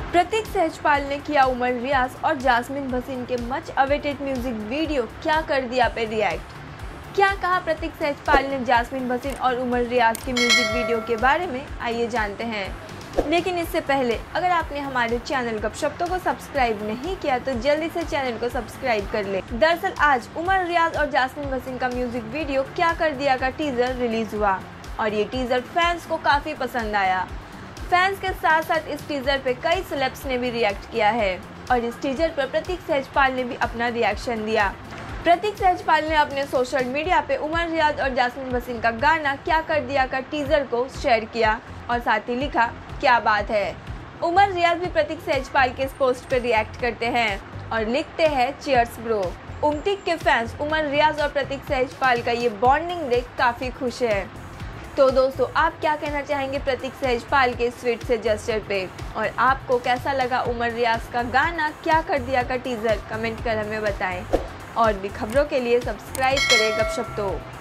प्रतीक सहजपाल ने किया उमर रियाज और जास्मिन भसीन के मच अवेटेड म्यूजिक वीडियो क्या कर दिया पे रिएक्ट। क्या कहा प्रतीक सहजपाल ने जास्मिन भसीन और उमर रियाज के म्यूजिक वीडियो के बारे में, आइए जानते हैं। लेकिन इससे पहले अगर आपने हमारे चैनल गपशप को सब्सक्राइब नहीं किया तो जल्दी से चैनल को सब्सक्राइब कर ले। दरअसल आज उमर रियाज और जास्मिन भसीन का म्यूजिक वीडियो क्या कर दिया का टीजर रिलीज हुआ और ये टीजर फैंस को काफी पसंद आया। फैंस के साथ साथ इस टीजर पे कई सेलेब्स ने भी रिएक्ट किया है और इस टीजर पर प्रतीक सहजपाल ने भी अपना रिएक्शन दिया। प्रतीक सहजपाल ने अपने सोशल मीडिया पे उमर रियाज और जास्मिन भसीन का गाना क्या कर दिया का टीजर को शेयर किया और साथ ही लिखा, क्या बात है। उमर रियाज भी प्रतीक सहजपाल के इस पोस्ट पे रिएक्ट करते हैं और लिखते हैं, चीयर्स ब्रो। उमटीक के फैंस उमर रियाज और प्रतीक सहजपाल का ये बॉन्डिंग देख काफी खुश है। तो दोस्तों, आप क्या कहना चाहेंगे प्रतीक सहजपाल के स्वीट से जेस्चर पे, और आपको कैसा लगा उमर रियाज का गाना क्या कर दिया का टीजर, कमेंट कर हमें बताएं। और भी खबरों के लिए सब्सक्राइब करें गपशप तो।